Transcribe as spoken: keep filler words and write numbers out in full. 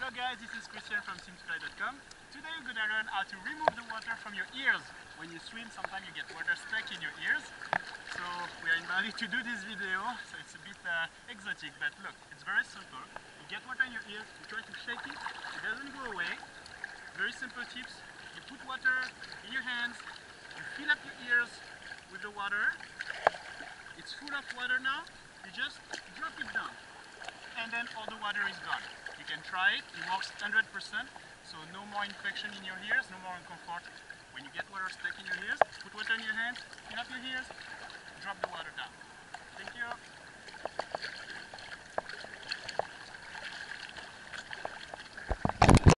Hello guys, this is Christian from Simfly dot com. Today we're going to learn how to remove the water from your ears. When you swim, sometimes you get water stuck in your ears. So we are in Bali to do this video, so it's a bit uh, exotic, but look, it's very simple. You get water in your ears, you try to shake it, it doesn't go away. Very simple tips. You put water in your hands, you fill up your ears with the water. It's full of water now, you just drop it down. And then all the water is gone. You can try it, it works one hundred percent, so no more infection in your ears, no more uncomfort. When you get water stuck in your ears, put water in your hands, fill up your ears, drop the water down. Thank you.